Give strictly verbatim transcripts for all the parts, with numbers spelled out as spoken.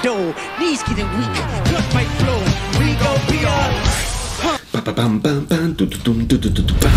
dough. Knees getting weak, blood might flow. We gon' be all. Pa pa pam pam pam tu tu tum tu tu tu tu pam.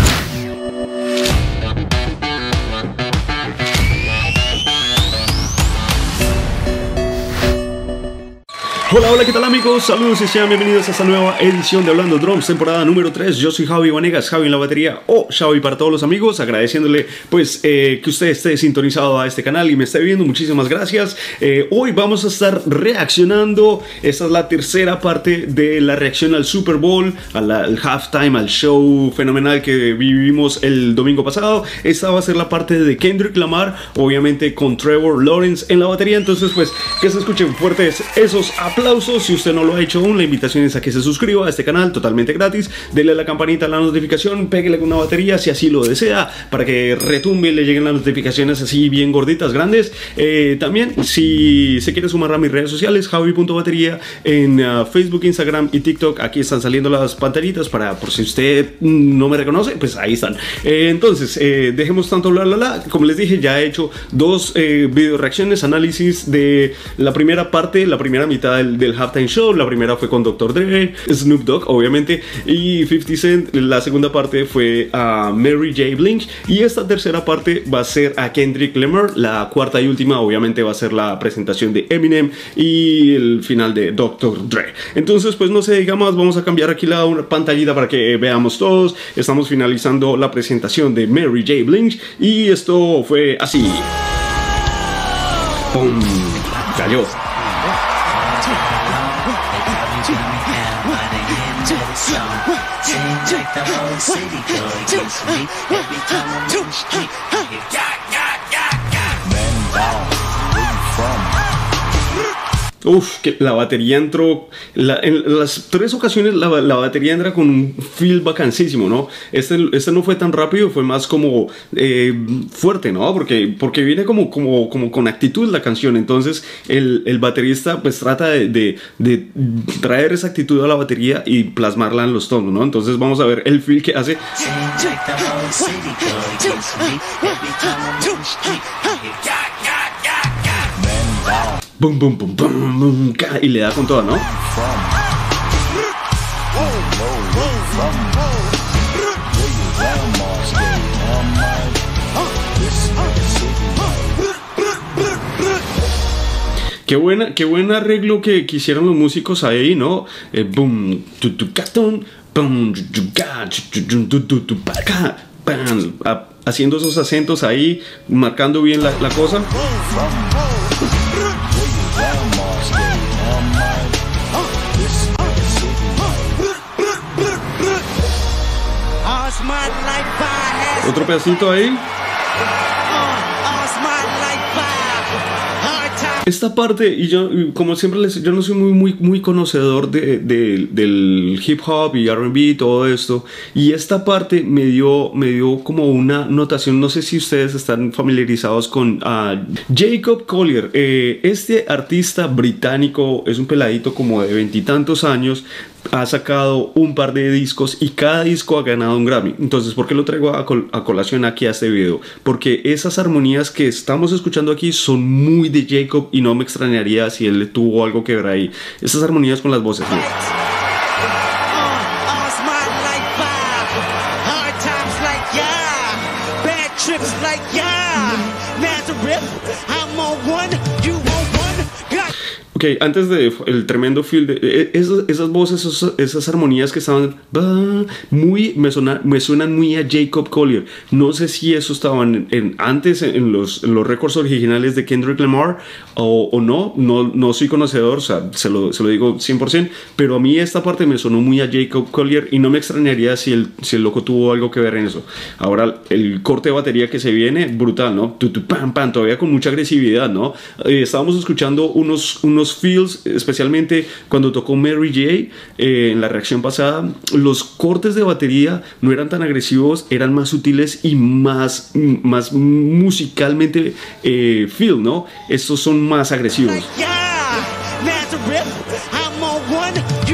Hola, hola, ¿qué tal amigos? Saludos y sean bienvenidos a esta nueva edición de Hablando Drums, temporada número tres. Yo soy Javi Vanegas, Javi en la batería o Xavi para todos los amigos, agradeciéndole pues eh, que usted esté sintonizado a este canal y me esté viendo, muchísimas gracias. Eh, hoy vamos a estar reaccionando, esta es la tercera parte de la reacción al Super Bowl, al, al halftime, al show fenomenal que vivimos el domingo pasado. Esta va a ser la parte de Kendrick Lamar, obviamente con Trevor Lawrence en la batería, entonces pues que se escuchen fuertes esos aplausos. Aplausos. Si usted no lo ha hecho aún, la invitación es a que se suscriba a este canal totalmente gratis, dele a la campanita, a la notificación, péguele con una batería si así lo desea, para que retumbe y le lleguen las notificaciones así bien gorditas, grandes. Eh, también, si se quiere sumar a mis redes sociales, javi punto batería en uh, Facebook, Instagram y TikTok, aquí están saliendo las pantallitas para, por si usted no me reconoce, pues ahí están. Eh, entonces, eh, dejemos tanto bla bla bla. Como les dije, ya he hecho dos eh, video reacciones, análisis de la primera parte, la primera mitad del del halftime show. La primera fue con doctor Dre, Snoop Dogg obviamente y fifty Cent. La segunda parte fue a Mary J. Blige y esta tercera parte va a ser a Kendrick Lamar. La cuarta y última obviamente va a ser la presentación de Eminem y el final de doctor Dre. Entonces pues no se diga más, vamos a cambiar aquí la una pantallita para que veamos todos. Estamos finalizando la presentación de Mary J. Blige y esto fue así. ¡Pum! Cayó. Uf, que la batería entró, la, en las tres ocasiones la, la batería entra con un feel bacanísimo, ¿no? Este, este no fue tan rápido, fue más como eh, fuerte, ¿no? Porque, porque viene como, como, como con actitud la canción, entonces el, el baterista pues trata de, de, de traer esa actitud a la batería y plasmarla en los tonos, ¿no? Entonces vamos a ver el feel que hace. Boom, boom, boom, boom, boom, y le da con toda, ¿no? Qué buena, qué buen arreglo que quisieron los músicos ahí, ¿no? Eh, boom, tu tu catón, boom, haciendo esos acentos ahí, marcando bien la, la cosa. Otro pedacito ahí. Esta parte, y yo como siempre les, yo no soy muy muy muy conocedor de, de, del hip hop y R and B y todo esto, y esta parte me dio me dio como una notación. No sé si ustedes están familiarizados con uh, Jacob Collier. Eh, este artista británico es un peladito como de veintitantos años, ha sacado un par de discos y cada disco ha ganado un Grammy. Entonces, ¿por qué lo traigo a, col a colación aquí a este video? Porque esas armonías que estamos escuchando aquí son muy de Jacob y no me extrañaría si él tuvo algo que ver ahí. Esas armonías con las voces, ¿no? Ok, antes de el tremendo feel de esas, esas voces, esas, esas armonías que estaban muy, me, suena, me suenan muy a Jacob Collier. No sé si eso estaban en, antes en los, en los récords originales de Kendrick Lamar o, o no, no, no soy conocedor, o sea, se lo, se lo digo cien por ciento, pero a mí esta parte me sonó muy a Jacob Collier y no me extrañaría si el, si el loco tuvo algo que ver en eso. Ahora, el corte de batería que se viene, brutal, ¿no? Tu, tu, pam, pam, todavía con mucha agresividad, ¿no? Eh, estábamos escuchando unos, unos feels, especialmente cuando tocó Mary J eh, en la reacción pasada. Los cortes de batería no eran tan agresivos, eran más sutiles y más, más musicalmente eh, feel, ¿no? Estos son más agresivos.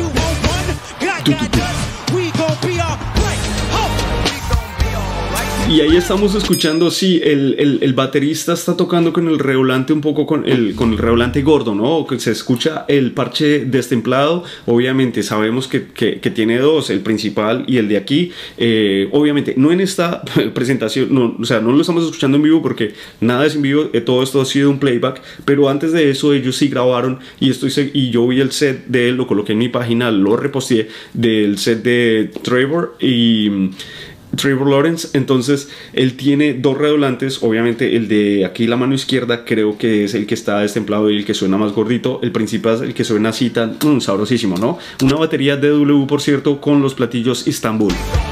Tu, tu, tu. Y Y ahí estamos escuchando, sí, el, el, el baterista está tocando con el redoblante un poco, con el, con el redoblante gordo, ¿no? Que se escucha el parche destemplado. Obviamente sabemos que, que, que tiene dos, el principal y el de aquí. Eh, obviamente, no en esta presentación, no, o sea, no lo estamos escuchando en vivo porque nada es en vivo, eh, todo esto ha sido un playback. Pero antes de eso ellos sí grabaron y, estoy, y yo vi el set de él, lo coloqué en mi página, lo reposteé del set de Trevor y... Trevor Lawrence. Entonces él tiene dos redoblantes, obviamente el de aquí la mano izquierda creo que es el que está destemplado y el que suena más gordito, el principal es el que suena así tan mm, sabrosísimo, ¿no? Una batería D W, por cierto, con los platillos Istanbul.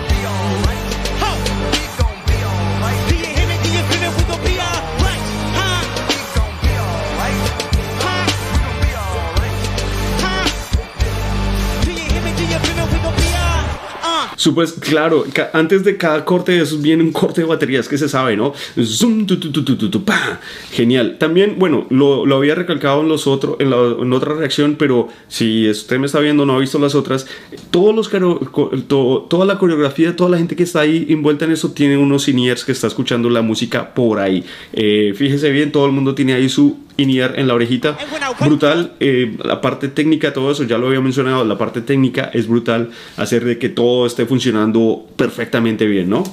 Pues claro, antes de cada corte de esos viene un corte de baterías que se sabe, ¿no? Zoom, tu, tu, tu, tu, tu, tu, pa. Genial. También, bueno, lo, lo había recalcado en, los otro, en, la, en otra reacción, pero si usted me está viendo, no ha visto las otras, todos los to, toda la coreografía, toda la gente que está ahí envuelta en eso tiene unos in-ears que está escuchando la música por ahí. Eh, fíjese bien, todo el mundo tiene ahí su in-ear en la orejita. Brutal. Eh, la parte técnica, todo eso, ya lo había mencionado, la parte técnica es brutal, hacer de que todo esté funcionando perfectamente bien, ¿no?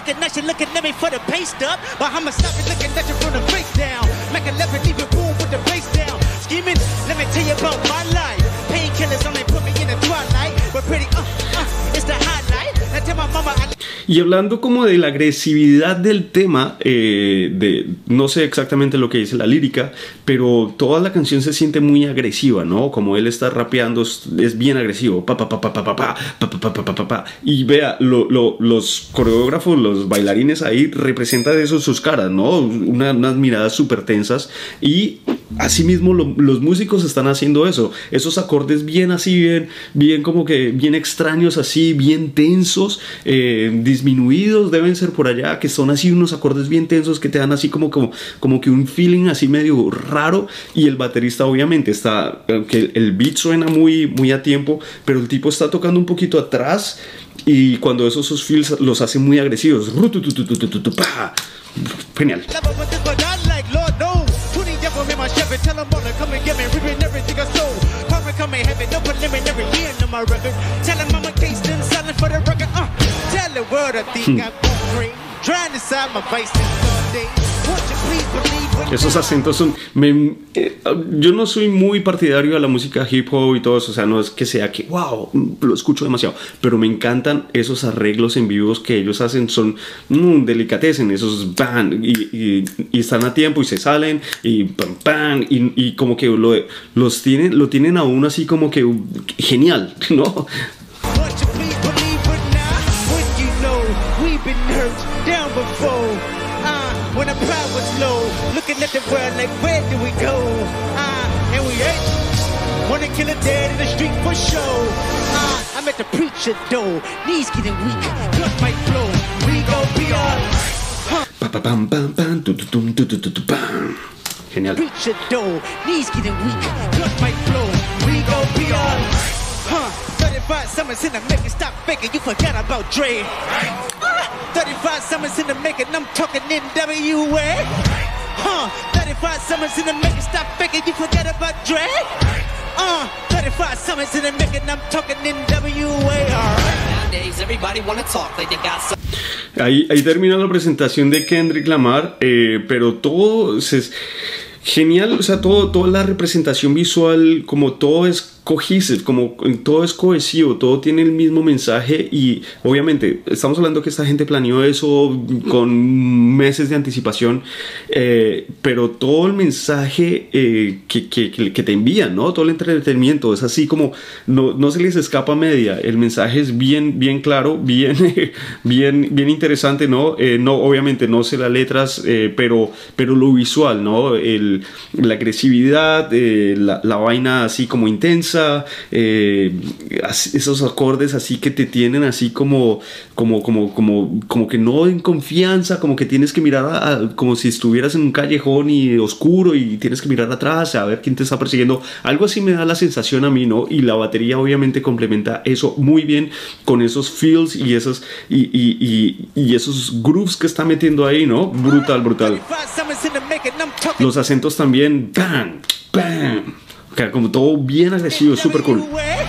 Y hablando como de la agresividad del tema, eh, de, no sé exactamente lo que dice la lírica, pero toda la canción se siente muy agresiva, ¿no? Como él está rapeando, es bien agresivo. Pa, pa, pa, pa, pa, pa, pa, pa, pa, pa, pa, pa. Y vea, lo, lo, los coreógrafos, los bailarines ahí representan eso sus caras, ¿no? Una, unas miradas súper tensas. Y asimismo lo, los músicos están haciendo eso. Esos acordes bien así, bien, bien como que bien extraños así, bien tensos, eh, disminuidos deben ser por allá, que son así unos acordes bien tensos que te dan así como, como, como que un feeling así medio raro. Y el baterista obviamente está, que el beat suena muy, muy a tiempo, pero el tipo está tocando un poquito atrás y cuando esos, esos feels los hace muy agresivos. Genial. Esos acentos son... Me, eh, yo no soy muy partidario de la música hip hop y todo eso, o sea, no es que sea que, wow, lo escucho demasiado, pero me encantan esos arreglos en vivos que ellos hacen, son mm, delicatecen, esos bam, y, y, y están a tiempo y se salen, y pam, pam, y, y como que lo, los tienen, lo tienen a uno así como que genial, ¿no? When the crowd was low, looking at the world like, where do we go? Ah, uh, and we ain't wanna kill a dead in the street for show. Ah, uh, I'm at the preacher door, knees getting weak, blood might flow. We go beyond. Pa pa pam pam pam, tu tu tum tu tu tu tu pam. Genial. Preacher door, knees getting weak, blood might flow. We go beyond. Huh? thirty-five summers in the making, stop faking, you forgot about Dre. thirty-five summers in the making, I'm talking N W A. Huh, thirty-five summers in the making, stop faking, you forget about Dre. Uh, thirty-five summers in the making, I'm talking N W A. Nowadays everybody wanna talk like they got some. Ahí, ahí termina la presentación de Kendrick Lamar, eh, pero todo es genial, o sea, todo, toda la representación visual, como todo es cohesive, como todo es cohesivo, todo tiene el mismo mensaje. Y obviamente estamos hablando que esta gente planeó eso con meses de anticipación, eh, pero todo el mensaje eh, que, que, que te envían, ¿no? Todo el entretenimiento es así como no, no se les escapa media, el mensaje es bien, bien claro, bien, bien, bien interesante, ¿no? Eh, no, obviamente no sé las letras, eh, pero, pero lo visual, ¿no? El, la agresividad, eh, la, la vaina así como intensa, tensa, eh, esos acordes así que te tienen así como, como, como, como, como que no en confianza, como que tienes que mirar a, a, como si estuvieras en un callejón y oscuro y tienes que mirar atrás a ver quién te está persiguiendo. Algo así me da la sensación a mí, ¿no? Y la batería obviamente complementa eso muy bien con esos feels y esos, y, y, y, y esos grooves que está metiendo ahí, ¿no? Brutal, brutal. Los acentos también, ¡bam! ¡Bam! O sea, como todo bien agresivo, súper cool.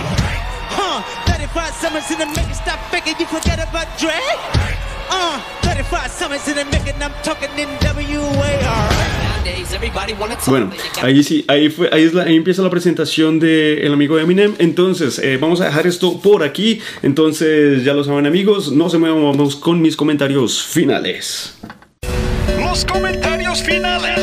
Bueno, ahí sí, ahí, fue, ahí, es la, ahí empieza la presentación del amigo de Eminem. Entonces, eh, vamos a dejar esto por aquí. Entonces, ya lo saben, amigos, no se muevan, vamos con mis comentarios finales. Los comentarios finales.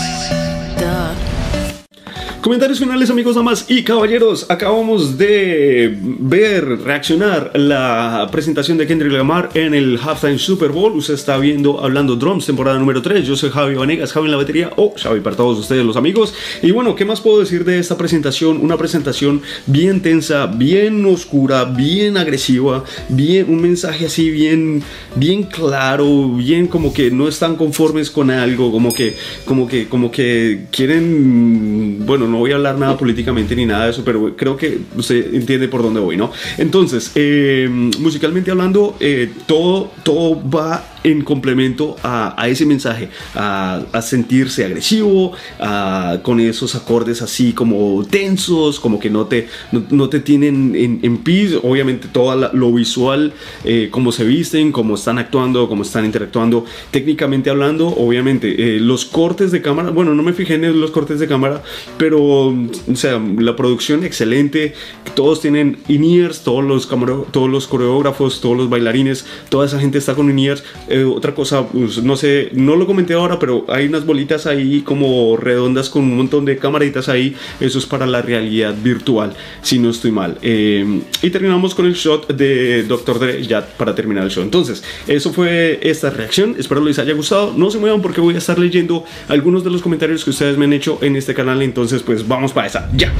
Comentarios finales, amigos, damas y caballeros. Acabamos de ver, reaccionar la presentación de Kendrick Lamar en el Halftime Super Bowl. Usted está viendo Hablando Drums, temporada número tres. Yo soy Javi Vanegas, Javi en la batería, o Xavi para todos ustedes los amigos. Y bueno, ¿qué más puedo decir de esta presentación? Una presentación bien tensa, bien oscura, bien agresiva, bien, un mensaje así bien, bien claro, bien como que no están conformes con algo, como que, como que, como que quieren, bueno, no voy a hablar nada políticamente ni nada de eso, pero creo que usted entiende por dónde voy, ¿no? Entonces, eh, musicalmente hablando, eh, todo, todo va en complemento a, a ese mensaje, a, a sentirse agresivo, a, con esos acordes así como tensos, como que no te, no, no te tienen en, en pis. Obviamente todo la, lo visual, eh, cómo se visten, cómo están actuando, cómo están interactuando, técnicamente hablando, obviamente, eh, los cortes de cámara, bueno, no me fijé en los cortes de cámara, pero, o sea, la producción excelente, todos tienen in-ears, todos los, todos los coreógrafos, todos los bailarines, toda esa gente está con in-ears. Eh, otra cosa, pues, no sé, no lo comenté ahora, pero hay unas bolitas ahí como redondas con un montón de camaritas ahí. Eso es para la realidad virtual, si no estoy mal. Eh, y terminamos con el shot de doctor Dre ya para terminar el show. Entonces, eso fue esta reacción. Espero les haya gustado. No se muevan porque voy a estar leyendo algunos de los comentarios que ustedes me han hecho en este canal. Entonces, pues vamos para esa. ¡Ya!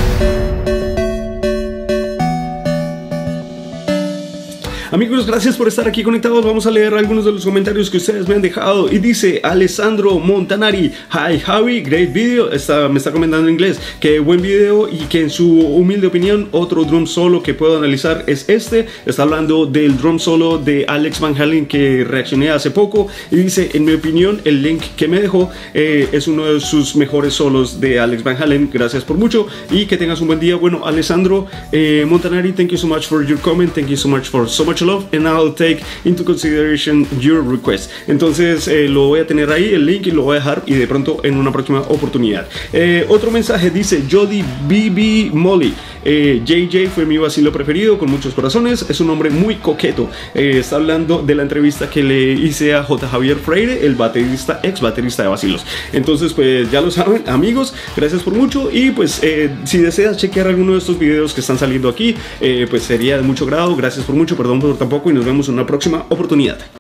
Amigos, gracias por estar aquí conectados. Vamos a leer algunos de los comentarios que ustedes me han dejado. Y dice Alessandro Montanari: Hi Javi, great video. Está, me está comentando en inglés que buen video y que en su humilde opinión otro drum solo que puedo analizar es este. Está hablando del drum solo de Alex Van Halen que reaccioné hace poco. Y dice, en mi opinión, el link que me dejó eh, es uno de sus mejores solos de Alex Van Halen. Gracias por mucho y que tengas un buen día. Bueno, Alessandro eh, Montanari, thank you so much for your comment. Thank you so much for so much love, and I'll take into consideration your request. Entonces eh, lo voy a tener ahí el link y lo voy a dejar, y de pronto en una próxima oportunidad. Eh, otro mensaje dice Jody B B Molly: eh, J J fue mi vacilo preferido con muchos corazones, es un hombre muy coqueto. Eh, está hablando de la entrevista que le hice a J. Javier Freire, el baterista, ex baterista de Vacilos. Entonces pues ya lo saben, amigos, gracias por mucho. Y pues eh, si deseas chequear alguno de estos videos que están saliendo aquí, eh, pues sería de mucho grado. Gracias por mucho, perdón por tampoco, y nos vemos en una próxima oportunidad.